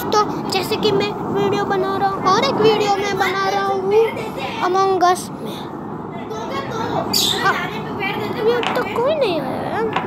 दोस्तों, जैसे कि मैं वीडियो बना रहा हूँ और एक वीडियो में बना रहा हूँ अमंग अस में। अभी अब तक कोई नहीं आया है।